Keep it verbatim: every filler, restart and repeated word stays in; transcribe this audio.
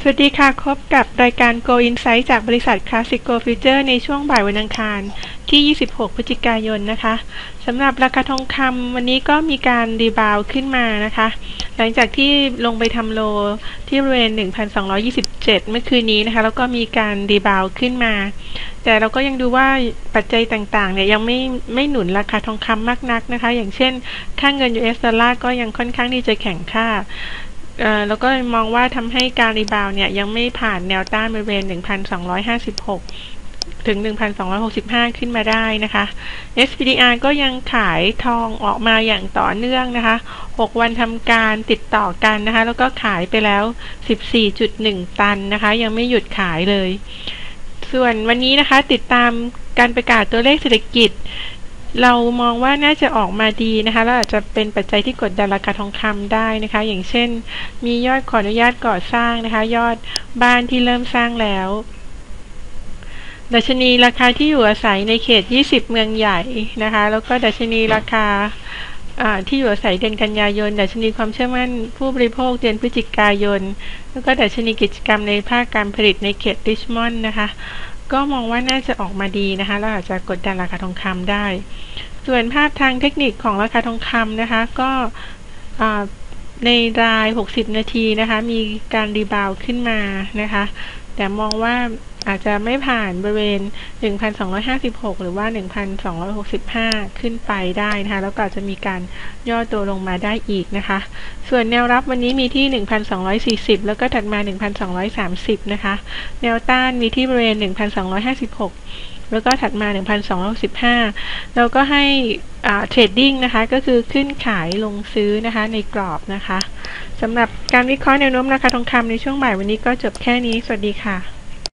สวัสดีค่ะพบกับรายการ Go Insight จากบริษัท Classic Go Future ในช่วงบ่ายวันอังคารที่ยี่สิบหกพฤศจิกายนนะคะสำหรับราคาทองคำวันนี้ก็มีการรีบาวด์ขึ้นมานะคะหลังจากที่ลงไปทำโลที่บริเวณ หนึ่งพันสองร้อยยี่สิบเจ็ด เมื่อคืนนี้นะคะแล้วก็มีการรีบาวด์ขึ้นมาแต่เราก็ยังดูว่าปัจจัยต่างๆเนี่ยยังไม่ไม่หนุนราคาทองคำมากนักนะคะอย่างเช่นค่าเงิน ยู เอส ดอลลาร์ก็ยังค่อนข้างที่จะแข็งค่าแล้วก็มองว่าทำให้การรีบาวด์เนี่ยยังไม่ผ่านแนวต้านบริเวณ หนึ่งพันสองร้อยห้าสิบหก ถึง หนึ่งพันสองร้อยหกสิบห้า ขึ้นมาได้นะคะ เอส พี ดี อาร์ ก็ยังขายทองออกมาอย่างต่อเนื่องนะคะหกวันทำการติดต่อกันนะคะแล้วก็ขายไปแล้ว สิบสี่จุดหนึ่ง ตันนะคะยังไม่หยุดขายเลยส่วนวันนี้นะคะติดตามการประกาศตัวเลขเศรษฐกิจเรามองว่าน่าจะออกมาดีนะคะแล้วอาจจะเป็นปัจจัยที่กดดันราคาทองคำได้นะคะอย่างเช่นมียอดขออนุญาตก่อสร้างนะคะยอดบ้านที่เริ่มสร้างแล้วดัชนีราคาที่อยู่อาศัยในเขตยี่สิบเมืองใหญ่นะคะแล้วก็ดัชนีราคาที่อยู่อาศัยเดือนกันยายนดัชนีความเชื่อมั่นผู้บริโภคเดือนพฤศจิกายนแล้วก็ดัชนีกิจกรรมในภาคการผลิตในเขตริชมอนด์นะคะก็มองว่าน่าจะออกมาดีนะคะแล้วอาจจะกดดันราคาทองคำได้ส่วนภาพทางเทคนิคของราคาทองคำนะคะก็ในรายหกสิบนาทีนะคะมีการรีบาวด์ขึ้นมานะคะแต่มองว่าอาจจะไม่ผ่านบริเวณ หนึ่งพันสองร้อยห้าสิบหก หรือว่า หนึ่งพันสองร้อยหกสิบห้า ขึ้นไปได้นะคะแล้วก็อาจจะมีการย่อตัวลงมาได้อีกนะคะส่วนแนวรับวันนี้มีที่ หนึ่งพันสองร้อยสี่สิบ แล้วก็ถัดมา หนึ่งพันสองร้อยสามสิบ นะคะแนวต้านมีที่บริเวณ หนึ่งพันสองร้อยห้าสิบหก แล้วก็ถัดมา หนึ่งพันสองร้อยหกสิบห้า แล้วก็ให้อ่าเทรดดิ้งนะคะก็คือขึ้นขายลงซื้อนะคะในกรอบนะคะสำหรับการวิเคราะห์แนวโน้มราคาทองคำในช่วงบ่ายวันนี้ก็จบแค่นี้สวัสดีค่ะ